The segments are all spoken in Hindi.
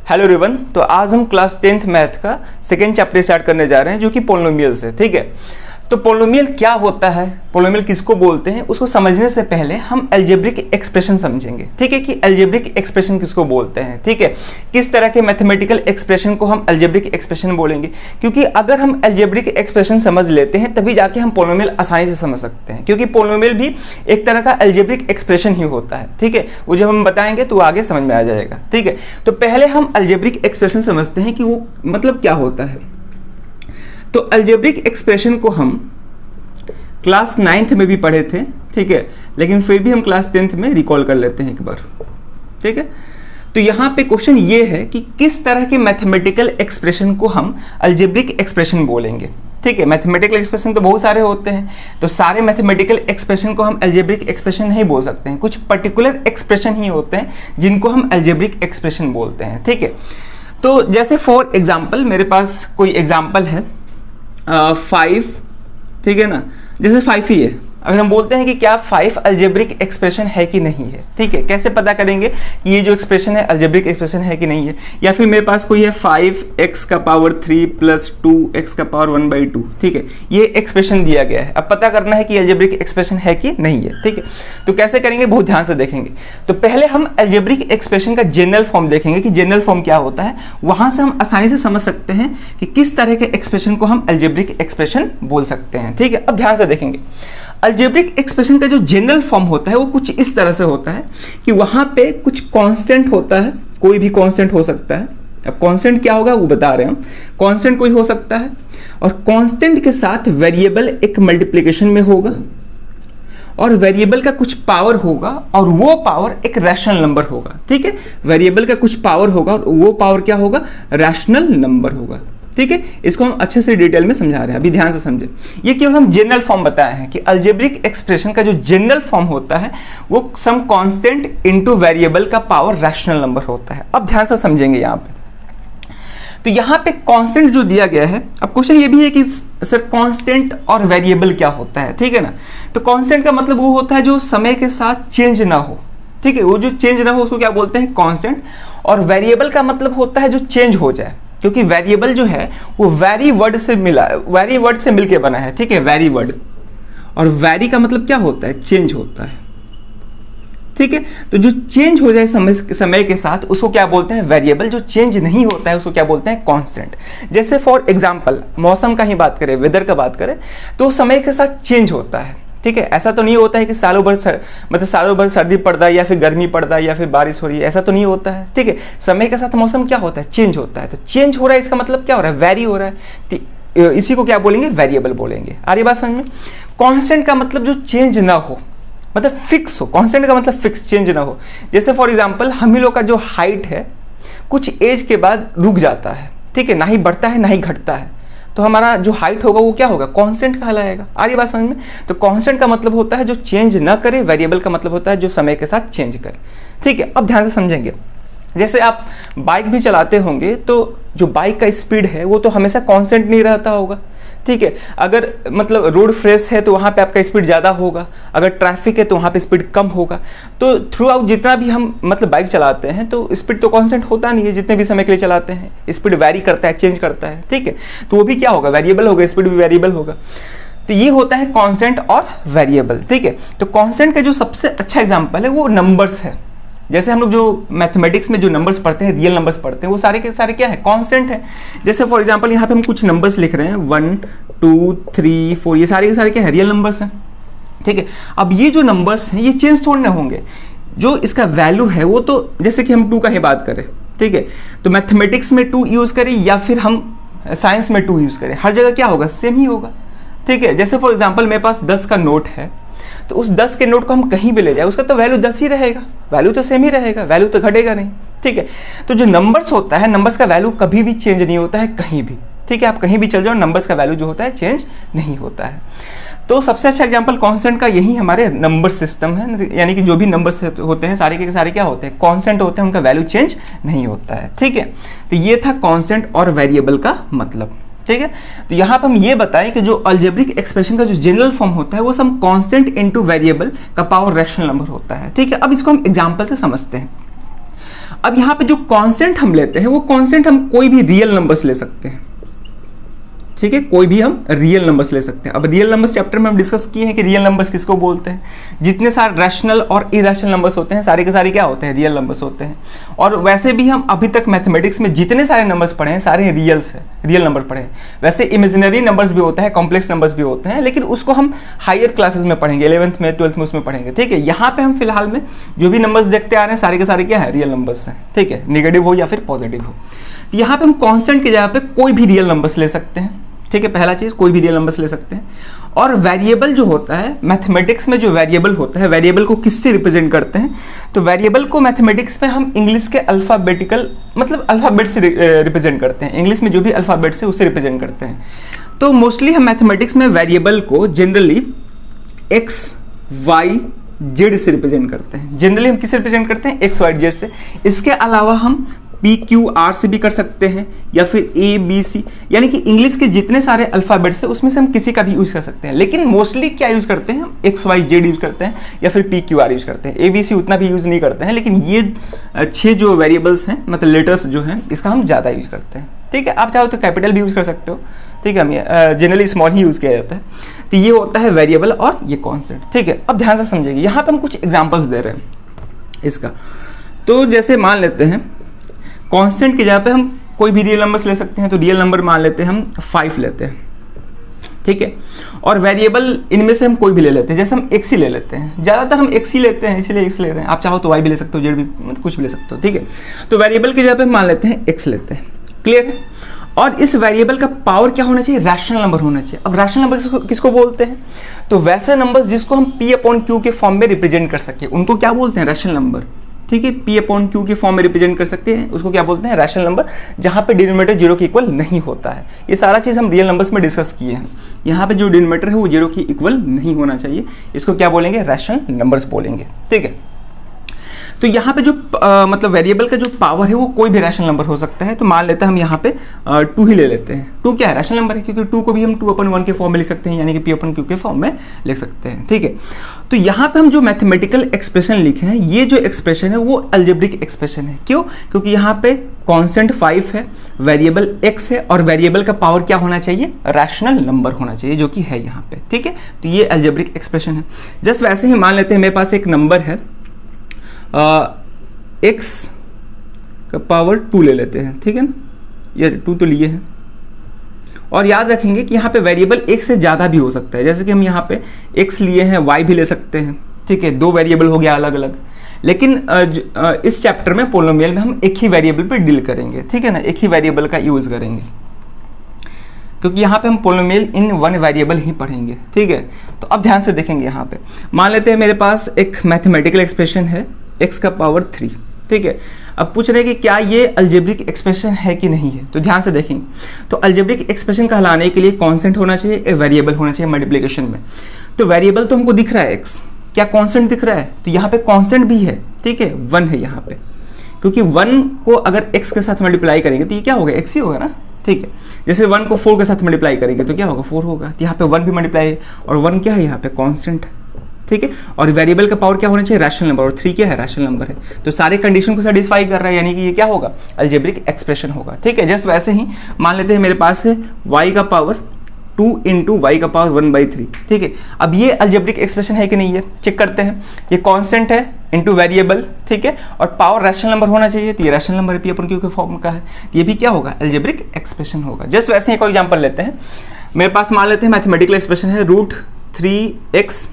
Hello everyone. तो आज हम क्लास 10th मैथ का सेकेंड चैप्टर स्टार्ट करने जा रहे हैं जो कि पोलिनोमियल्स है। ठीक है, तो पोलिनोमियल क्या होता है, पोलिनोमियल किसको बोलते हैं, उसको समझने से पहले हम अलजेब्रिक एक्सप्रेशन समझेंगे। ठीक है, कि अलजेब्रिक एक्सप्रेशन किसको बोलते हैं। ठीक है, किस तरह के मैथमेटिकल एक्सप्रेशन को हम अलजेब्रिक एक्सप्रेशन बोलेंगे, क्योंकि अगर हम अलजेब्रिक एक्सप्रेशन समझ लेते हैं तभी जाके हम पोलिनोमियल आसानी से समझ सकते हैं, क्योंकि पोलिनोमियल भी एक तरह का अलजेब्रिक एक्सप्रेशन ही होता है। ठीक है, वो जब हम बताएंगे तो आगे समझ में आ जाएगा। ठीक है, तो पहले हम अलजेब्रिक एक्सप्रेशन समझते हैं कि वो मतलब क्या होता है। तो अलजेब्रिक एक्सप्रेशन को हम क्लास 9th में भी पढ़े थे। ठीक है, लेकिन फिर भी हम क्लास 10th में रिकॉल कर लेते हैं एक बार। ठीक है, तो यहां पे क्वेश्चन ये है कि किस तरह के मैथमेटिकल एक्सप्रेशन को हम अलजेब्रिक एक्सप्रेशन बोलेंगे। ठीक है, मैथमेटिकल एक्सप्रेशन तो बहुत सारे होते हैं, तो सारे मैथमेटिकल एक्सप्रेशन को हम अलजेब्रिक एक्सप्रेशन नहीं बोल सकते हैं। कुछ पर्टिकुलर एक्सप्रेशन ही होते हैं जिनको हम अलजेब्रिक एक्सप्रेशन बोलते हैं। ठीक है, तो जैसे फॉर एग्जाम्पल मेरे पास कोई एग्जाम्पल है 5, ठीक है ना, जैसे 5 ही है। अगर हम बोलते हैं कि क्या 5 अलजेब्रिक एक्सप्रेशन है कि नहीं है। ठीक है, कैसे पता करेंगे कि ये जो एक्सप्रेशन है अलजेब्रिक एक्सप्रेशन है कि नहीं है। या फिर मेरे पास कोई है 5x का पावर 3 प्लस 2x का पावर 1/2। ठीक है, ये एक्सप्रेशन दिया गया है। अब पता करना है कि अलजेब्रिक एक्सप्रेशन है कि नहीं है। ठीक है, तो कैसे करेंगे, बहुत ध्यान से देखेंगे। तो पहले हम अलजेब्रिक एक्सप्रेशन का जनरल फॉर्म देखेंगे कि जनरल फॉर्म क्या होता है। वहां से हम आसानी से समझ सकते हैं कि किस तरह के एक्सप्रेशन को हम अलजेब्रिक एक्सप्रेशन बोल सकते हैं। ठीक है, अब ध्यान से देखेंगे। अलजेब्रिक एक्सप्रेशन का जो जनरल फॉर्म होता है वो कुछ इस तरह से होता है कि वहां पे कुछ कांस्टेंट होता है, कोई भी कांस्टेंट हो सकता है। अब कांस्टेंट क्या होगा वो बता रहे हैं हम। कांस्टेंट कोई हो सकता है और कांस्टेंट के साथ वेरिएबल एक मल्टीप्लिकेशन में होगा और वेरिएबल का कुछ पावर होगा और वो पावर एक रैशनल नंबर होगा। ठीक है, वेरिएबल का कुछ पावर होगा और वो पावर क्या होगा, रैशनल नंबर होगा। ठीक है, इसको हम अच्छे से डिटेल में समझा रहे हैं, अभी ध्यान से समझे। ये केवल हम जनरल फॉर्म बताए हैं कि अलजेब्रिक एक्सप्रेशन का जो जनरल फॉर्म होता है वो सम कांस्टेंट इनटू वेरिएबल का पावर रैशनल नंबर होता है। अब ध्यान से समझेंगे यहाँ पे। तो यहाँ पे कांस्टेंट जो दिया गया है, अब क्वेश्चन ये भी है कि सर कांस्टेंट और वेरिएबल क्या होता है। ठीक है ना, तो कांस्टेंट का मतलब वो होता है जो समय के साथ चेंज ना हो। ठीक है, वो जो चेंज ना हो उसको क्या बोलते हैं, कांस्टेंट। और वेरिएबल का मतलब होता है जो चेंज हो जाए, क्योंकि वेरिएबल जो है वो वेरी वर्ड से मिलके बना है। ठीक है, वेरी वर्ड, और वेरी का मतलब क्या होता है, चेंज होता है। ठीक है, तो जो चेंज हो जाए समय के साथ उसको क्या बोलते हैं, वेरिएबल। जो चेंज नहीं होता है उसको क्या बोलते हैं, कांस्टेंट। जैसे फॉर एग्जांपल मौसम का ही बात करें, वेदर का बात करें, तो समय के साथ चेंज होता है। ठीक है, ऐसा तो नहीं होता है कि सालों भर सर्दी पड़ रहा है या फिर गर्मी पड़ रहा है या फिर बारिश हो रही है, ऐसा तो नहीं होता है। ठीक है, समय के साथ मौसम क्या होता है, चेंज होता है। तो चेंज हो रहा है इसका मतलब क्या हो रहा है, वेरी हो रहा है। इसी को क्या बोलेंगे, वेरिएबल बोलेंगे। आ रही बात समझ में। कांस्टेंट का मतलब जो चेंज ना हो, मतलब फिक्स हो। कांस्टेंट का मतलब फिक्स, चेंज ना हो। जैसे फॉर एग्जाम्पल हम ही लोग का जो हाइट है कुछ एज के बाद रुक जाता है। ठीक है, ना ही बढ़ता है ना ही घटता है, तो हमारा जो हाइट होगा वो क्या होगा, कांस्टेंट कहलाएगा। आ रही बात समझ में। तो कांस्टेंट का मतलब होता है जो चेंज ना करे, वेरिएबल का मतलब होता है जो समय के साथ चेंज करे। ठीक है, अब ध्यान से समझेंगे। जैसे आप बाइक भी चलाते होंगे तो जो बाइक का स्पीड है वो तो हमेशा कांस्टेंट नहीं रहता होगा। ठीक है, अगर मतलब रोड फ्रेश है तो वहाँ पे आपका स्पीड ज़्यादा होगा, अगर ट्रैफिक है तो वहाँ पे स्पीड कम होगा। तो थ्रू आउट जितना भी हम मतलब बाइक चलाते हैं तो स्पीड तो कांस्टेंट होता नहीं है, जितने भी समय के लिए चलाते हैं स्पीड वैरी करता है, चेंज करता है। ठीक है, तो वो भी क्या होगा, वेरिएबल होगा, स्पीड भी वेरिएबल होगा। तो ये होता है कांस्टेंट और वेरिएबल। ठीक है, तो कांस्टेंट का जो सबसे अच्छा एग्जाम्पल है वो नंबर्स है। जैसे हम लोग जो मैथमेटिक्स में जो नंबर्स पढ़ते हैं, रियल नंबर्स पढ़ते हैं, वो सारे के सारे क्या है, कांस्टेंट है। जैसे फॉर एग्जांपल यहाँ पे हम कुछ नंबर्स लिख रहे हैं 1 2 3 4, ये सारे के सारे क्या है, रियल नंबर्स हैं। ठीक है, अब ये जो नंबर्स हैं ये चेंज थोड़े ना होंगे। जो इसका वैल्यू है वो तो, जैसे कि हम 2 का ही बात करें, ठीक है, तो मैथमेटिक्स में 2 यूज करें या फिर हम साइंस में 2 यूज करें, हर जगह क्या होगा, सेम ही होगा। ठीक है, जैसे फॉर एग्जाम्पल मेरे पास 10 का नोट है, तो उस 10 के नोट को हम कहीं भी ले जाए उसका तो वैल्यू 10 ही रहेगा, वैल्यू तो सेम ही रहेगा, वैल्यू तो घटेगा नहीं। ठीक है, तो जो नंबर्स होता है, नंबर्स का वैल्यू कभी भी चेंज नहीं होता है कहीं भी। ठीक है, आप कहीं भी चल जाओ, नंबर्स का वैल्यू जो होता है चेंज नहीं होता है। तो सबसे अच्छा एग्जांपल कांस्टेंट का यही हमारे नंबर सिस्टम है, यानी कि जो भी नंबर्स होते हैं सारे के सारे क्या होते हैं, कांस्टेंट होते हैं, उनका वैल्यू चेंज नहीं होता है। ठीक है, तो ये था कांस्टेंट और वेरिएबल का मतलब। ठीक है, तो यहाँ पर हम ये बताएं कि जो अलजेब्रिक एक्सप्रेशन का जो जनरल फॉर्म होता है वो सम कांस्टेंट इनटू वेरिएबल का पावर रैशनल नंबर होता है। ठीक है, अब इसको हम एग्जांपल से समझते हैं। अब यहाँ पे जो कांस्टेंट हम लेते हैं वो कांस्टेंट हम कोई भी रियल नंबर्स ले सकते हैं, ठीक है, कोई भी हम रियल नंबर्स ले सकते हैं। अब रियल नंबर्स चैप्टर में हम डिस्कस किए हैं कि रियल नंबर्स किसको बोलते हैं। जितने सारे रैशनल और इरेशनल नंबर्स होते हैं सारे के सारे क्या होते हैं, रियल नंबर्स होते हैं। और वैसे भी हम अभी तक मैथमेटिक्स में जितने सारे नंबर्स पढ़े हैं सारे रियल्स है, रियल नंबर पढ़े हैं। वैसे इमेजिनरी नंबर्स भी होते हैं, कॉम्प्लेक्स नंबर्स भी होते हैं, लेकिन उसको हम हायर क्लासेस में पढ़ेंगे, 11th में 12th में उसमें पढ़ेंगे, ठीक है। यहाँ पे हम फिलहाल में जो भी नंबर्स देखते आ रहे हैं सारे के सारे क्या है, रियल नंबर्स हैं, ठीक है, नेगेटिव हो या फिर पॉजिटिव हो। तो यहाँ पे हम कांस्टेंट की जगह पे कोई भी रियल नंबर्स ले सकते हैं, ठीक है, पहला चीज कोई भी रियल नंबर्स ले सकते हैं। और वेरिएबल जो होता है मैथमेटिक्स में, जो वेरिएबल होता है, वेरिएबल को किससे रिप्रेजेंट करते हैं, तो वेरिएबल को मैथमेटिक्स में हम इंग्लिश के अल्फाबेटिकल मतलब अल्फाबेट से रिप्रेजेंट करते हैं, इंग्लिश में जो भी अल्फाबेट है उससे रिप्रेजेंट करते हैं। तो मोस्टली हम मैथमेटिक्स में वेरिएबल को जनरली एक्स वाई जेड से रिप्रेजेंट करते हैं। जनरली हम किससे रिप्रेजेंट करते हैं, एक्स वाई जेड से। इसके अलावा हम पी क्यू आर से भी कर सकते हैं, या फिर ए बी सी, यानी कि इंग्लिश के जितने सारे अल्फाबेट्स है उसमें से हम किसी का भी यूज कर सकते हैं। लेकिन मोस्टली क्या यूज करते हैं, हम एक्स वाई जेड यूज करते हैं या फिर पी क्यू आर यूज करते हैं। ए बी सी उतना भी यूज नहीं करते हैं, लेकिन ये 6 जो वेरिएबल्स हैं मतलब लेटर्स जो हैं इसका हम ज्यादा यूज करते हैं, ठीक है। आप चाहो तो कैपिटल भी यूज कर सकते हो, ठीक है, हम जनरली स्मॉल ही यूज किया जाता है। तो ये होता है वेरिएबल और ये कॉन्स्टेंट, ठीक है। अब ध्यान से समझिएगा, यहाँ पे हम कुछ एग्जाम्पल्स दे रहे हैं इसका। तो जैसे मान लेते हैं कांस्टेंट की जगह पे हम कोई भी रियल नंबर्स ले सकते हैं, तो रियल नंबर मान लेते हैं हम 5 लेते हैं, ठीक है। और वेरिएबल इनमें से हम कोई भी ले लेते हैं, जैसे हम एक्स ही ले लेते हैं, ज्यादातर हम एक्स ही लेते हैं इसलिए एक्स ले रहे हैं। आप चाहो तो वाई भी ले सकते हो, जेड भी, मतलब कुछ भी ले सकते हो, ठीक है। तो वेरिएबल की जगह पे हम मान लेते हैं एक्स लेते हैं, क्लियर है। और इस वेरिएबल का पावर क्या होना चाहिए, रैशनल नंबर होना चाहिए। अब रैशनल नंबर किसको बोलते हैं, तो वैसे नंबर्स जिसको हम पी अपॉन क्यू के फॉर्म में रिप्रेजेंट कर सके उनको क्या बोलते हैं, रैशनल नंबर, ठीक है। पी अपॉन क्यू के फॉर्म में रिप्रेजेंट कर सकते हैं उसको क्या बोलते हैं, रैशनल नंबर, जहां पे डिनोमिनेटर 0 के इक्वल नहीं होता है। ये सारा चीज हम रियल नंबर्स में डिस्कस किए हैं। यहाँ पे जो डिनोमिनेटर है वो 0 के इक्वल नहीं होना चाहिए, इसको क्या बोलेंगे, रैशनल नंबर्स बोलेंगे, ठीक है। तो यहाँ पे जो मतलब वेरिएबल का जो पावर है वो कोई भी रैशनल नंबर हो सकता है। तो मान लेते हैं हम यहाँ पे 2 ही ले लेते हैं। 2 क्या है, रैशनल नंबर है, क्योंकि 2 को भी हम 2/1 के फॉर्म में लिख सकते हैं, यानी कि पी अपन क्यू के फॉर्म में लिख सकते हैं, ठीक है। तो यहाँ पे हम जो मैथमेटिकल एक्सप्रेशन लिखे हैं, ये जो एक्सप्रेशन है वो अलजेब्रिक एक्सप्रेशन है। क्यों, क्योंकि यहाँ पे कॉन्स्टेंट 5 है, वेरिएबल x है, और वेरिएबल का पावर क्या होना चाहिए, रैशनल नंबर होना चाहिए, जो कि है यहाँ पे, ठीक है। तो ये अलजेब्रिक एक्सप्रेशन है। जस्ट वैसे ही मान लेते हैं मेरे पास एक नंबर है x का पावर 2 ले लेते हैं, ठीक है ना, ये 2 तो लिए हैं। और याद रखेंगे कि यहाँ पे वेरिएबल एक से ज्यादा भी हो सकता है, जैसे कि हम यहाँ पे x लिए हैं, y भी ले सकते हैं, ठीक है, 2 वेरिएबल हो गया अलग अलग। लेकिन इस चैप्टर में पोलिनोमियल में हम एक ही वेरिएबल पे डील करेंगे, ठीक है ना, एक ही वेरिएबल का यूज करेंगे, क्योंकि यहाँ पे हम पोलिनोमियल इन 1 वेरिएबल ही पढ़ेंगे, ठीक है। तो अब ध्यान से देखेंगे, यहाँ पे मान लेते हैं मेरे पास एक मैथमेटिकल एक्सप्रेशन है x का पावर 3, ठीक है। अब पूछ रहे हैं कि क्या ये अलजेब्रिक एक्सप्रेशन है कि नहीं है, तो ध्यान से देखेंगे। तो अलजेब्रिक एक्सप्रेशन कहलाने के लिए कांस्टेंट होना चाहिए, एक वेरिएबल होना चाहिए मल्टीप्लिकेशन में। तो वेरिएबल तो हमको दिख रहा है x, क्या कांस्टेंट दिख रहा है, तो यहाँ पे कांस्टेंट भी है, ठीक है, 1 है यहाँ पे, क्योंकि 1 को अगर x के साथ मल्टीप्लाई करेंगे तो ये क्या होगा, x ही होगा ना, ठीक है। जैसे 1 को 4 के साथ मल्टीप्लाई करेंगे तो क्या होगा, 4 होगा। तो यहाँ पे 1 भी मल्टीप्लाई है, और 1 क्या है यहाँ पे, कांस्टेंट, ठीक है। और वेरिएबल का पावर क्या होना चाहिए, रैशनल नंबर, और 3 क्या है, रैशनल नंबर है। तो सारे कंडीशन को सेटिस्फाई कर रहा है, यानी कि ये क्या होगा, अलजेब्रिक एक्सप्रेशन होगा, ठीक है। जस्ट वैसे ही मान लेते हैं मेरे पास है y का पावर 2 इंटू वाई का पावर 1/3, ठीक है। अब ये अलजेब्रिक एक्सप्रेशन है कि नहीं है, चेक करते हैं। ये कांस्टेंट है इंटू वेरिएबल, ठीक है, और पावर रैशनल नंबर होना चाहिए, तो ये rational number p upon q के फॉर्म का है, तो ये भी क्या होगा, अलजेब्रिक एक्सप्रेशन होगा। जस्ट वैसे ही एक और एग्जांपल लेते हैं। मेरे पास मान लेते हैं मैथमेटिकल एक्सप्रेशन है √3x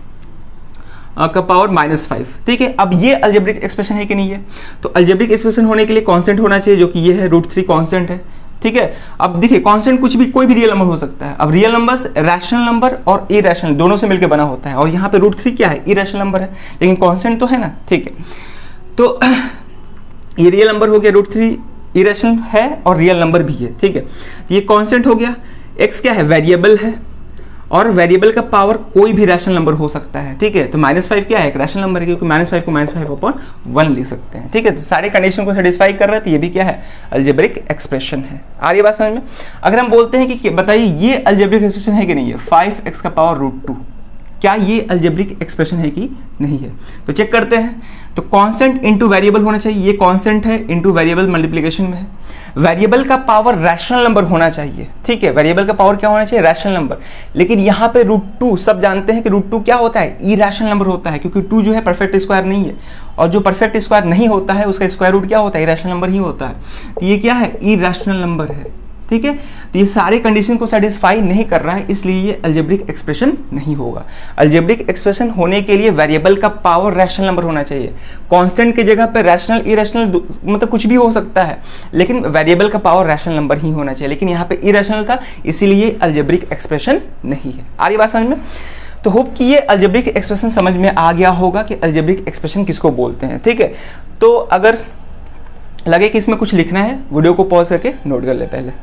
का पावर -5, ठीक है। अब ये अलजेब्रिक एक्सप्रेशन है कि नहीं है, तो अलजेब्रिक एक्सप्रेशन होने के लिए कांस्टेंट होना चाहिए, जो कि ये है √3 कांस्टेंट है, ठीक है। अब देखिए कांस्टेंट कुछ भी, कोई भी रियल नंबर हो सकता है। अब रियल नंबर्स रैशनल नंबर और इरेशनल दोनों से मिलकर बना होता है, और यहाँ पे √3 क्या है, इरेशनल नंबर है, लेकिन कांस्टेंट तो है ना, ठीक है। तो ये रियल नंबर हो गया, √3 इरेशनल है और रियल नंबर भी है, ठीक है। ये कांस्टेंट हो गया। x क्या है, वेरिएबल है, और वेरिएबल का पावर कोई भी रैशनल नंबर हो सकता है, ठीक है। तो -5 क्या है, एक रैशनल नंबर है, क्योंकि -5 को -5/1 लिख सकते हैं, ठीक है। तो सारे कंडीशन को सेटिस्फाई कर रहे हैं, तो ये भी क्या है, अलजेब्रिक एक्सप्रेशन है। आ रही बात समझ में। अगर हम बोलते हैं कि बताइए ये अलजेब्रिक एक्सप्रेशन है कि नहीं है, 5x का पावर √2, क्या ये अलजेब्रिक एक्सप्रेशन है कि नहीं है, तो चेक करते हैं। तो कांस्टेंट इंटू वेरिएबल होना चाहिए, ये कांस्टेंट है इंटू वेरिएबल मल्टीप्लिकेशन में है। वेरिएबल का पावर रैशनल नंबर होना चाहिए, ठीक है, वेरिएबल का पावर क्या होना चाहिए, रैशनल नंबर। लेकिन यहाँ पे √2 सब जानते हैं कि √2 क्या होता है, इरैशनल नंबर होता है, क्योंकि 2 जो है परफेक्ट स्क्वायर नहीं है, और जो परफेक्ट स्क्वायर नहीं होता है उसका स्क्वायर रूट क्या होता है, इरैशनल नंबर ही होता है। तो ये क्या है, इरैशनल नंबर है, ठीक है। तो ये सारे कंडीशन को सेटिस्फाई नहीं कर रहा है, इसलिए ये अलजेब्रिक एक्सप्रेशन नहीं होगा। अलजेब्रिक एक्सप्रेशन होने के लिए वेरिएबल का पावर रैशनल नंबर होना चाहिए। कांस्टेंट की जगह पे रैशनल इरैशनल मतलब कुछ भी हो सकता है, लेकिन वेरिएबल का पावर रैशनल नंबर ही होना चाहिए। लेकिन यहाँ पे इरैशनल था, इसीलिए अलजेब्रिक एक्सप्रेशन नहीं है। आ रही बात समझ में? तो होप कि ये अलजेब्रिक एक्सप्रेशन समझ में आ गया होगा कि अलजेब्रिक एक्सप्रेशन किसको बोलते हैं, ठीक है। तो अगर लगे कि इसमें कुछ लिखना है, वीडियो को पॉज करके नोट कर ले पहले।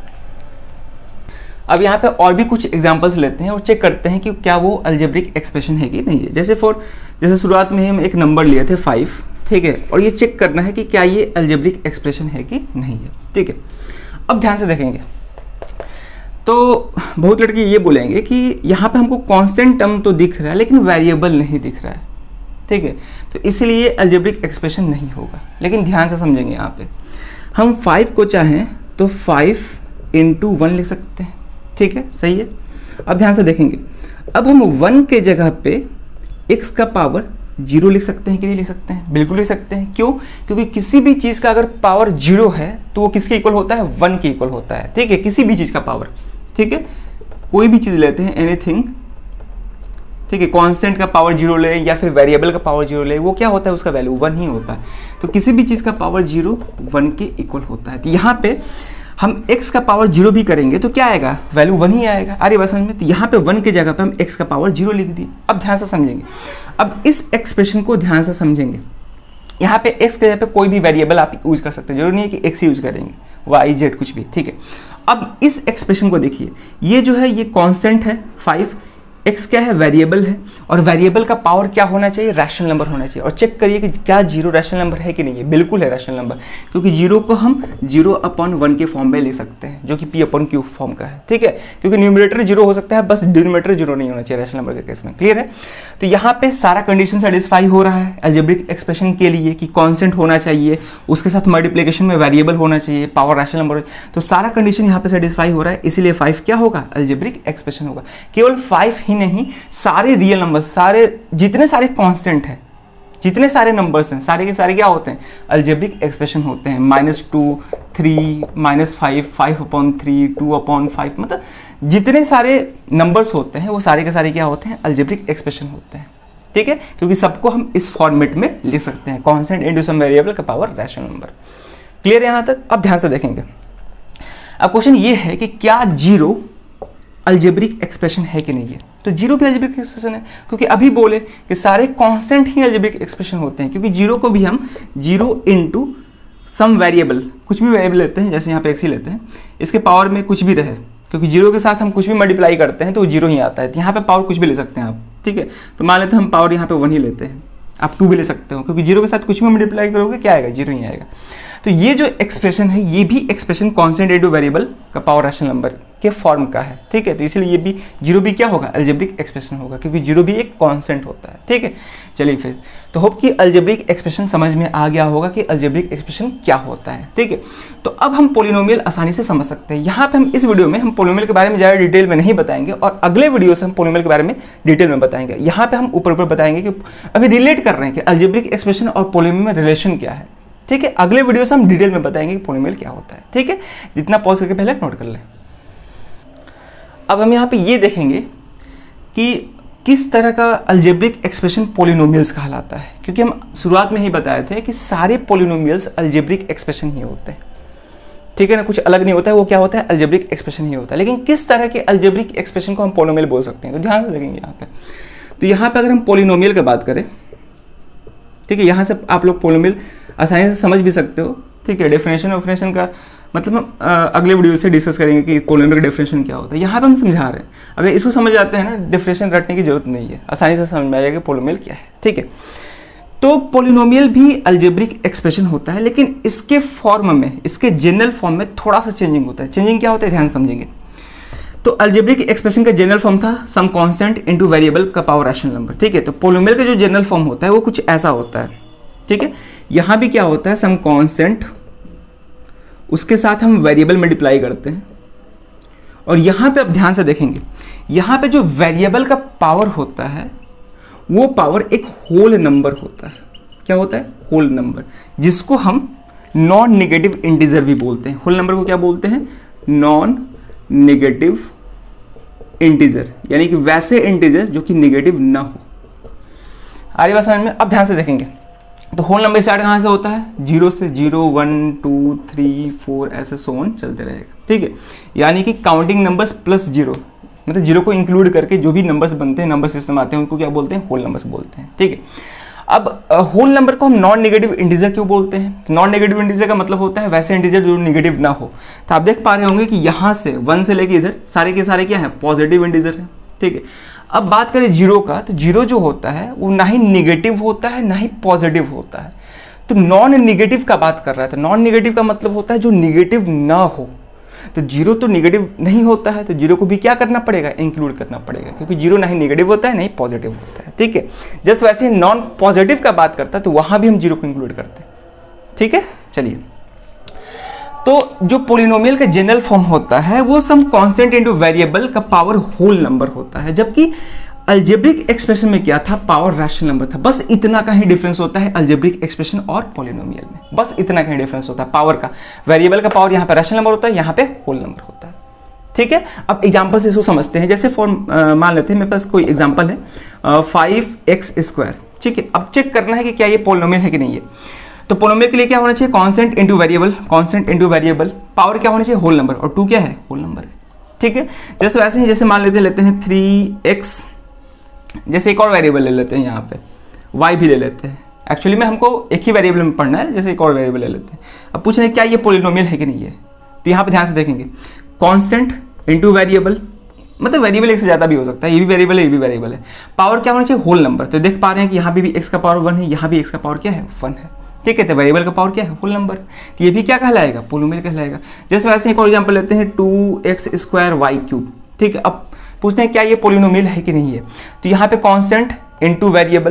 अब यहाँ पे और भी कुछ एग्जांपल्स लेते हैं और चेक करते हैं कि क्या वो अलजेब्रिक एक्सप्रेशन है कि नहीं है। जैसे शुरुआत में हम एक नंबर लिए थे 5, ठीक है, और ये चेक करना है कि क्या ये अलजेब्रिक एक्सप्रेशन है कि नहीं है, ठीक है। अब ध्यान से देखेंगे तो बहुत लड़के ये बोलेंगे कि यहाँ पे हमको कांस्टेंट टर्म तो दिख रहा है लेकिन वेरिएबल नहीं दिख रहा है, ठीक है, तो इसलिए अलजेब्रिक एक्सप्रेशन नहीं होगा। लेकिन ध्यान से समझेंगे, यहाँ पे हम 5 को चाहें तो 5 × 1 लिख सकते हैं, ठीक है, सही है। अब ध्यान से देखेंगे, अब हम 1 के जगह पे x का पावर 0 लिख सकते हैं कि नहीं लिख सकते हैं, बिल्कुल लिख सकते हैं। क्यों? क्योंकि किसी भी चीज का अगर पावर 0 है तो वो किसके इक्वल होता है, 1 के इक्वल होता है, ठीक है, किसी भी चीज का पावर, ठीक है, कोई भी चीज लेते हैं, एनीथिंग, ठीक है, कांस्टेंट का पावर 0 ले या फिर वेरिएबल का पावर 0 ले, वो क्या होता है, उसका वैल्यू 1 ही होता है। तो किसी भी चीज का पावर 0 1 के इक्वल होता है। तो यहाँ पे हम x का पावर 0 भी करेंगे तो क्या आएगा, वैल्यू 1 ही आएगा। अरे बस समझ में, तो यहाँ पे 1 की जगह पे हम x का पावर 0 लिख दिए। अब ध्यान से समझेंगे, अब इस एक्सप्रेशन को ध्यान से समझेंगे। यहाँ पे x के जगह पे कोई भी वेरिएबल आप यूज कर सकते हैं, जरूरी नहीं है कि x यूज करेंगे, y z कुछ भी, ठीक है। अब इस एक्सप्रेशन को देखिए, ये जो है ये कांस्टेंट है 5, x क्या है, वेरिएबल है, और वेरिएबल का पावर क्या होना चाहिए, रैशनल नंबर होना चाहिए। और चेक करिए कि क्या 0 रैशनल नंबर है कि नहीं है, बिल्कुल है रैशनल नंबर, क्योंकि 0 को हम 0/1 के फॉर्म में ले सकते हैं, जो कि p/q फॉर्म का है, ठीक है, क्योंकि न्यूमरेटर 0 हो सकता है, बस डिनोमिनेटर 0 नहीं होना चाहिए रैशनल नंबर के केस में। क्लियर है? तो यहाँ पे सारा कंडीशन सेटिस्फाई हो रहा है अलजेब्रिक एक्सप्रेशन के लिए कि कांस्टेंट होना चाहिए, उसके साथ मल्टीप्लिकेशन में वेरिएबल होना चाहिए, पावर रैशनल नंबर, तो सारा कंडीशन यहाँ पे सेटिस्फाई हो रहा है, इसीलिए 5 क्या होगा, अलजेब्रिक एक्सप्रेशन होगा। केवल 5 ही नहीं, सारे रियल नंबर, सारे जितने सारे कांस्टेंट हैं, जितने सारे नंबर्स हैं, सारे के सारे क्या होते हैं, अलजेब्रिक एक्सप्रेशन होते हैं। -2, 3, -5, 5/3, 2/5, मतलब जितने सारे नंबर्स होते हैं वो सारे के सारे क्या होते हैं, अलजेब्रिक एक्सप्रेशन होते हैं, ठीक है, क्योंकि सबको हम इस फॉर्मेट में लिख सकते हैं, कांस्टेंट इनटू सम वेरिएबल का पावर रैशनल नंबर। क्लियर है यहाँ तक? अब ध्यान से देखेंगे, अब क्वेश्चन ये है कि क्या 0 अलजेब्रिक एक्सप्रेशन है कि नहीं है। तो 0 भी अलजेब्रिक एक्सप्रेशन है, क्योंकि अभी बोले कि सारे कांस्टेंट ही अलजेब्रिक एक्सप्रेशन होते हैं, क्योंकि 0 को भी हम 0 × सम वेरिएबल, कुछ भी वेरिएबल लेते हैं, जैसे यहाँ पे x ही लेते हैं, इसके पावर में कुछ भी रहे, क्योंकि 0 के साथ हम कुछ भी मल्टीप्लाई करते हैं तो 0 ही आता है। तो यहाँ पे पावर कुछ भी ले सकते हैं आप, ठीक है, तो मान लेते हैं हम पावर यहाँ पे 1 ही लेते हैं, आप 2 भी ले सकते हो, क्योंकि 0 के साथ कुछ भी मल्टीप्लाई करोगे क्या आएगा, 0 ही आएगा। तो ये जो एक्सप्रेशन है, ये भी एक्सप्रेशन कांस्टेंट इनटू वेरिएबल का पावर रैशनल नंबर के फॉर्म का है, ठीक है, तो इसलिए ये भी 0 भी क्या होगा, अलजेब्रिक एक्सप्रेशन होगा, क्योंकि 0 भी एक कांस्टेंट होता है, ठीक है। चलिए फिर, तो होप कि अलजेब्रिक एक्सप्रेशन समझ में आ गया होगा कि अलजेब्रिक एक्सप्रेशन क्या होता है, ठीक है। तो अब हम पोलिनोमियल आसानी से समझ सकते हैं। यहाँ पे हम इस वीडियो में हम पोलिनोमियल के बारे में ज़्यादा डिटेल में नहीं बताएंगे, और अगले वीडियो से हम पोलिनोमियल के बारे में डिटेल में बताएंगे। यहाँ पे हम ऊपर बताएंगे कि अभी रिलेट कर रहे हैं कि अलजेब्रिक एक्सप्रेशन और पोलिनोमियल में रिलेशन क्या है, ठीक है। अगले वीडियो से हम डिटेल में बताएंगे कि पोलिनोमियल क्या होता है, ठीक है। जितना पॉज करके पहले नोट कर ले। अब हम यहाँ पे ये देखेंगे कि किस तरह का अलजेब्रिक एक्सप्रेशन पोलिनोमियल्स कहलाता है, क्योंकि हम शुरुआत में ही बताए थे कि सारे पोलिनोमियल्स अलजेब्रिक एक्सप्रेशन ही होते हैं, ठीक है ना, कुछ अलग नहीं होता है, वो क्या होता है, अलजेब्रिक एक्सप्रेशन ही होता है। लेकिन किस तरह के अलजेब्रिक एक्सप्रेशन को हम पोलिनोमियल बोल सकते हैं, तो ध्यान से देखेंगे यहाँ पे। तो यहाँ पे अगर हम पोलिनोमियल की बात करें, ठीक है, यहाँ से आप लोग पोलिनोमियल आसानी से समझ भी सकते हो, ठीक है। डेफिनेशन का मतलब हम अगले वीडियो से डिस्कस करेंगे कि पोलिनोमियल का डेफिनेशन क्या होता है। यहाँ पे हम समझा रहे हैं, अगर इसको समझ आते हैं ना, डेफिनेशन रटने की जरूरत नहीं है, आसानी से समझ में आ जाएगा पोलिनोमियल क्या है, ठीक है। तो पोलिनोमियल भी अलजेब्रिक एक्सप्रेशन होता है, लेकिन इसके फॉर्म में, इसके जनरल फॉर्म में थोड़ा सा चेंजिंग होता है। चेंजिंग क्या होता है, ध्यान समझेंगे। तो अलजेब्रिक एक्सप्रेशन का जनरल फॉर्म था सम कांस्टेंट इनटू वेरिएबल का पावर रैशनल नंबर, ठीक है। तो पोलिनोमियल का जो जनरल फॉर्म होता है वो कुछ ऐसा होता है, ठीक है। यहाँ भी क्या होता है, सम कांस्टेंट, उसके साथ हम वेरिएबल मल्टीप्लाई करते हैं। और यहाँ पे आप ध्यान से देखेंगे, यहाँ पे जो वेरिएबल का पावर होता है वो पावर एक होल नंबर होता है। क्या होता है? होल नंबर, जिसको हम नॉन नेगेटिव इंटीजर भी बोलते हैं। होल नंबर को क्या बोलते हैं? नॉन नेगेटिव इंटीजर, यानी कि वैसे इंटीजर जो कि नेगेटिव ना हो। आ रही बात समझ में? अब ध्यान से देखेंगे तो होल नंबर स्टार्ट कहाँ से होता है? 0 से। 0 1 2 3 4 ऐसे सोन चलते रहेगा, ठीक है। यानी कि काउंटिंग नंबर्स प्लस 0, मतलब 0 को इंक्लूड करके जो भी नंबर्स बनते हैं, नंबर सिस्टम आते हैं, उनको क्या बोलते हैं? होल नंबर्स बोलते हैं, ठीक है। अब होल नंबर को हम नॉन नेगेटिव इंटीजर क्यों बोलते हैं? तो नॉन नेगेटिव इंटीजर का मतलब होता है वैसे इंटीजर जो नेगेटिव ना हो। तो आप देख पा रहे होंगे कि यहाँ से 1 से लेके इधर सारे के सारे क्या है? पॉजिटिव इंटीजर है, ठीक है। अब बात करें 0 का, तो 0 जो होता है वो ना ही नेगेटिव होता है ना ही पॉजिटिव होता है। तो नॉन नेगेटिव का बात कर रहा है, तो नॉन नेगेटिव का मतलब होता है जो नेगेटिव ना हो। तो 0 तो नेगेटिव नहीं होता है, तो 0 को भी क्या करना पड़ेगा? इंक्लूड करना पड़ेगा, क्योंकि 0 ना ही नेगेटिव होता है ना ही पॉजिटिव होता है, ठीक है। जस्ट वैसे नॉन पॉजिटिव का बात करता है तो वहां भी हम 0 को इंक्लूड करते हैं, ठीक है। चलिए, तो जो पोलिनोमियल का जनरल फॉर्म होता है वो सम कांस्टेंट इनटू वेरिएबल का पावर होल नंबर होता है, जबकि अलजेब्रिक एक्सप्रेशन में क्या था? पावर रैशनल नंबर था। बस इतना का ही डिफरेंस होता है अलजेब्रिक एक्सप्रेशन और पोलिनोमियल में, बस इतना का ही डिफरेंस होता है पावर का। वेरिएबल का पावर यहाँ पे रैशनल नंबर होता है, यहाँ पे होल नंबर होता है, ठीक है। अब एग्जांपल से इसको समझते हैं। जैसे फॉर मान लेते हैं मेरे पास कोई एग्जांपल है 5x², ठीक है। अब चेक करना है कि क्या ये पोलिनोमियल है कि नहीं है। तो पोलिनोमियल के लिए क्या होना चाहिए? Constant into variable, constant into variable, power क्या होना चाहिए? होल नंबर, और 2 क्या है? होल नंबर है, ठीक है। जैसे वैसे ही, जैसे मान लेते हैं 3x, जैसे एक और वेरिएबल ले लेते हैं, यहाँ पे y भी ले लेते हैं। एक्चुअली में हमको एक ही वेरिएबल में पढ़ना है, जैसे एक और वेरिएबल ले लेते हैं। अब पूछ रहे हैं क्या ये पोलिनोमियल है कि नहीं है। तो यहाँ पे ध्यान से देखेंगे, कांस्टेंट इनटू वेरिएबल, मतलब वेरिएबल एक से ज्यादा भी हो सकता है, ये भी वेरिएबल है, ये भी वेरिएबल है। पावर क्या होना चाहिए? Whole number. तो देख पा रहे हैं कि यहाँ भी x का पावर 1 है, यहाँ भी x का पावर क्या है? 1 है, ठीक है। तो वेरिएबल का पावर क्या है? Whole number. तो ये भी क्या कहलाएगा? पोलिनोमियल कहलाएगा। जैसे वैसे एक और एग्जांपल लेते हैं 2x² ठीक है। अब पूछते हैं क्या ये पोलिनोमियल है कि नहीं है। तो यहाँ पे कांस्टेंट इनटू वेरिएबल,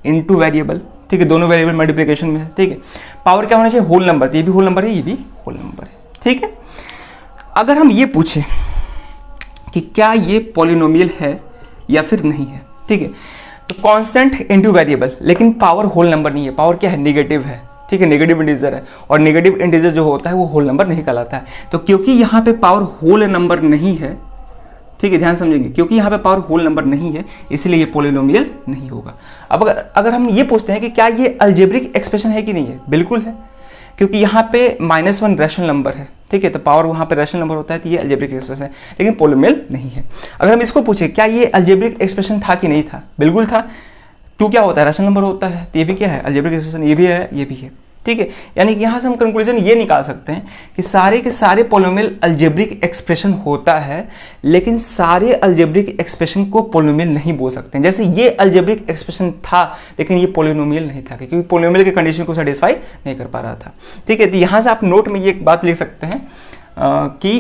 ठीक है, दोनों वेरिएबल मल्टीप्लिकेशन में है, ठीक है। पावर क्या होना चाहिए? Whole number. तो ये भी होल नंबर है, ये भी होल नंबर है, ठीक है। अगर हम ये पूछे कि क्या ये पोलिनोमियल है या फिर नहीं है, ठीक है, तो कांस्टेंट इनटू वेरिएबल, लेकिन पावर होल नंबर नहीं है, पावर क्या है? नेगेटिव है, ठीक है, नेगेटिव इंटीजर है। और नेगेटिव इंटीजर जो होता है वो होल नंबर नहीं कहलाता है। तो क्योंकि यहाँ पे पावर होल नंबर नहीं है, ठीक है, ध्यान समझेंगे, क्योंकि यहाँ पे पावर होल नंबर नहीं है इसलिए ये पोलिनोमियल नहीं होगा। अब अगर हम ये पूछते हैं कि क्या ये अलजेब्रिक एक्सप्रेशन है कि नहीं है, बिल्कुल है, क्योंकि यहाँ पे -1 रैशनल नंबर है, ठीक है। तो पावर वहाँ पे रैशनल नंबर होता है, तो ये अलजेब्रिक एक्सप्रेशन है, लेकिन पोलिनोमियल नहीं है। अगर हम इसको पूछे क्या ये अलजेब्रिक एक्सप्रेशन था कि नहीं था, बिल्कुल था। 2 क्या होता है? रैशनल नंबर होता है, तो ये भी क्या है? अलजेब्रिक एक्सप्रेशन, ये भी है, ये भी है, ठीक है। यानी कि यहाँ से हम कंक्लूजन ये निकाल सकते हैं कि सारे के सारे पोलिनोमियल अलजेब्रिक एक्सप्रेशन होता है, लेकिन सारे अलजेब्रिक एक्सप्रेशन को पोलिनोमियल नहीं बोल सकते हैं। जैसे ये अलजेब्रिक एक्सप्रेशन था लेकिन ये पोलिनोमियल नहीं था, क्योंकि पोलिनोमियल के कंडीशन को सेटिस्फाई नहीं कर पा रहा था, ठीक है। तो यहाँ से आप नोट में ये एक बात लिख सकते हैं कि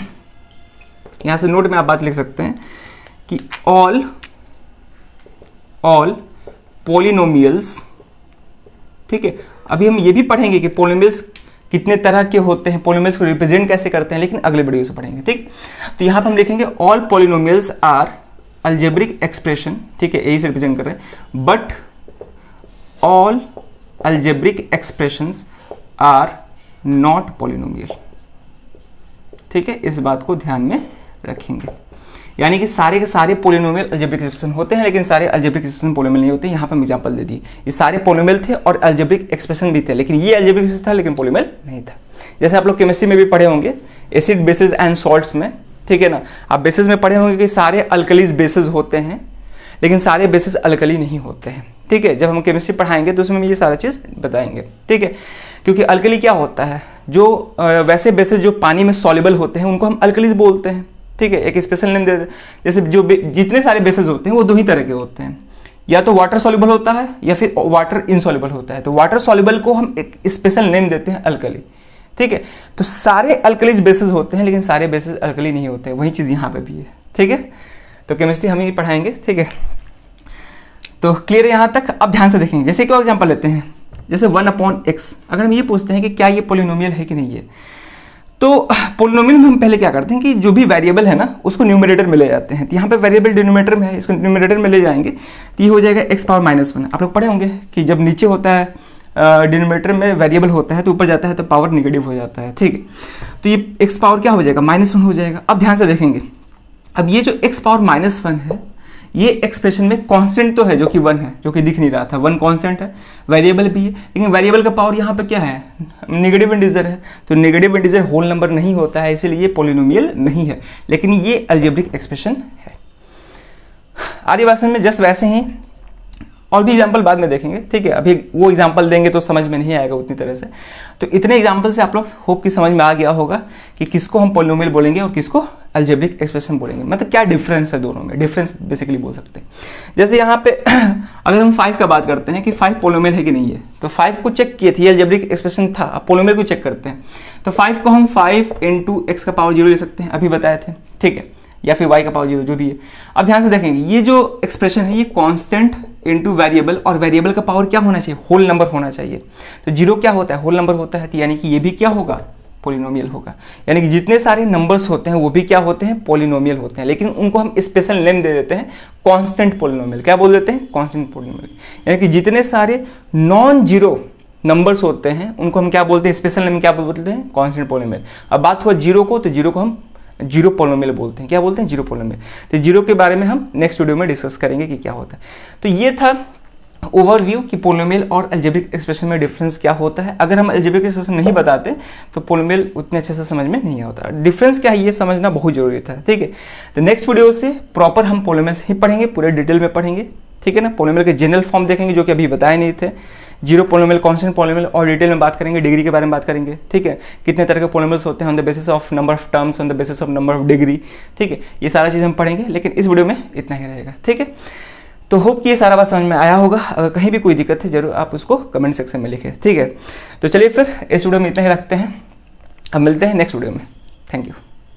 यहाँ से नोट में आप बात लिख सकते हैं कि ऑल पोलिनोमियल्स, ठीक है। अभी हम ये भी पढ़ेंगे कि पोलिनोमियल्स कितने तरह के होते हैं, पोलिनोमियल्स को रिप्रेजेंट कैसे करते हैं, लेकिन अगले वीडियो से पढ़ेंगे, ठीक। तो यहाँ पर हम लिखेंगे all polynomials are algebraic expression, ठीक है, यही से रिप्रेजेंट कर रहे हैं, but all algebraic expressions are not polynomial, ठीक है। इस बात को ध्यान में रखेंगे, यानी कि सारे के सारे पोलिनोमियल अलजेब्रिक एक्सप्रेशन होते हैं, लेकिन सारे अलजेब्रिक एक्सप्रेशन पोलिनोमियल नहीं होते। यहाँ पर हम एग्जांपल दे दिए, ये सारे पोलिनोमियल थे और अलजेब्रिक एक्सप्रेशन भी थे, लेकिन ये अलजेब्रिक एक्सप्रेशन था लेकिन पोलिनोमियल नहीं था। जैसे आप लोग केमिस्ट्री में भी पढ़े होंगे एसिड बेसिस एंड सॉल्ट्स में, ठीक है ना, आप बेसिस में पढ़े होंगे कि सारे अल्कलीज बेसिस होते हैं, लेकिन सारे बेसिस अल्कली नहीं होते हैं, ठीक है। जब हम केमिस्ट्री पढ़ाएंगे तो उसमें ये सारा चीज बताएंगे, ठीक है। क्योंकि अल्कली क्या होता है, जो वैसे बेसिस जो पानी में सॉल्युबल होते हैं उनको हम अल्कलीज बोलते हैं, ठीक है। एक स्पेशल नेम दे, जैसे जो जितने सारे बेसिस होते हैं वो 2 ही तरह के होते हैं, या तो वाटर सॉल्युबल होता है या फिर वाटर इनसॉल्युबल होता है। तो वाटर सॉल्युबल को हम एक स्पेशल नेम देते हैं अल्कली, ठीक है। तो सारे अल्कलीज बेसिस होते हैं लेकिन सारे बेसिस अल्कली नहीं होते हैं, वही चीज यहाँ पे भी है, ठीक है। तो केमिस्ट्री हम ही पढ़ाएंगे, ठीक है। तो क्लियर है यहाँ तक। अब ध्यान से देखेंगे, जैसे कि एग्जांपल लेते हैं जैसे 1/x, अगर हम ये पूछते हैं कि क्या ये पोलिनोमियल है कि नहीं है, तो पोलिनोमियल में हम पहले क्या करते हैं कि जो भी वेरिएबल है ना उसको न्यूमरेटर में ले जाते हैं। तो यहाँ पे वेरिएबल डिनोमिनेटर में है, इसको न्यूमरेटर में ले जाएंगे तो ये हो जाएगा x⁻−1। आप लोग पढ़े होंगे कि जब नीचे होता है डिनोमिनेटर में वेरिएबल होता है तो ऊपर जाता है तो पावर नेगेटिव हो जाता है, ठीक है। तो ये x पावर क्या हो जाएगा, -1 हो जाएगा। अब ध्यान से देखेंगे, अब ये जो x⁻−1 है ये एक्सप्रेशन में कांस्टेंट तो है जो कि 1 है, जो कि दिख नहीं रहा था, 1 कांस्टेंट है, वेरिएबल भी है, लेकिन वेरिएबल का पावर यहाँ पे क्या है, नेगेटिव इंटीजर है। तो नेगेटिव इंटीजर होल नंबर नहीं होता है, इसीलिए ये पोलिनोमियल नहीं है, लेकिन ये अलजेब्रिक एक्सप्रेशन है। आगे भाषण में जस्ट वैसे ही और भी एग्जाम्पल बाद में देखेंगे, ठीक है। अभी वो एग्जाम्पल देंगे तो समझ में नहीं आएगा उतनी तरह से। तो इतने एग्जाम्पल से आप लोग होप की समझ में आ गया होगा कि किसको हम पोलिनोमियल बोलेंगे और किसको अलजेब्रिक एक्सप्रेशन बोलेंगे, मतलब क्या डिफरेंस है दोनों में, डिफरेंस बेसिकली बोल सकते हैं। जैसे यहाँ पे अगर हम 5 का बात करते हैं कि 5 पोलिनोमियल है कि नहीं है, तो 5 को चेक किए थे, ये अलजेब्रिक एक्सप्रेशन था, अब पोलिनोमियल को चेक करते हैं। तो 5 को हम 5 × x⁻0 ले सकते हैं, अभी बताए थे, ठीक है, या फिर y का पावर 0 जो भी है। अब ध्यान से देखेंगे ये जो एक्सप्रेशन है ये कांस्टेंट इनटू वेरिएबल, और वेरिएबल का पावर क्या होना चाहिए, होल नंबर होना चाहिए। तो 0 क्या होता है, होल नंबर होता है, तो यानी कि ये भी क्या होगा, पोलिनोमियल होगा। यानी कि जितने सारे नंबर्स होते हैं वो भी क्या होते हैं, पोलिनोमियल होते हैं, लेकिन उनको हम स्पेशल नेम दे देते हैं कांस्टेंट पोलिनोमियल। क्या बोल देते हैं, कांस्टेंट पोलिनोमियल। यानी कि जितने सारे नॉन जीरो नंबर्स होते हैं उनको हम क्या बोलते हैं, स्पेशल नेम क्या बोलते हैं, कांस्टेंट पोलिनोमियल। अब बात हुआ जीरो को, तो जीरो को हम जीरो पोलिनोमियल बोलते हैं। क्या बोलते हैं, जीरो पोलिनोमियल। तो जीरो के बारे में हम नेक्स्ट वीडियो में डिस्कस करेंगे कि क्या होता है। तो ये था ओवरव्यू कि पोलिनोमियल और अलजेब्रिक एक्सप्रेशन में डिफरेंस क्या होता है। अगर हम अलजेब्रिक एक्सप्रेशन नहीं बताते तो पोलिनोमियल उतने अच्छे से समझ में नहीं आता। डिफरेंस क्या है ये समझना बहुत जरूरी था, ठीक है। तो नेक्स्ट वीडियो से प्रॉपर हम पोलिनोमियल्स ही पढ़ेंगे, पूरे डिटेल में पढ़ेंगे, ठीक है ना। पोलिनोमियल के जनरल फॉर्म देखेंगे जो कि अभी बताए नहीं थे, जीरो पोलिनोमियल, कांस्टेंट पोलिनोमियल, और डिटेल में बात करेंगे, डिग्री के बारे में बात करेंगे, ठीक है। कितने तरह के पोलिनोमियल्स होते हैं on the basis of number of terms, on the basis of number of degree, ठीक है। ये सारा चीज़ हम पढ़ेंगे, लेकिन इस वीडियो में इतना ही रहेगा, ठीक है। तो होप कि ये सारा बात समझ में आया होगा। अगर कहीं भी कोई दिक्कत है जरूर आप उसको कमेंट सेक्शन में लिखें, ठीक है। तो चलिए फिर इस वीडियो में इतना ही रखते हैं, अब मिलते हैं नेक्स्ट वीडियो में। Thank you.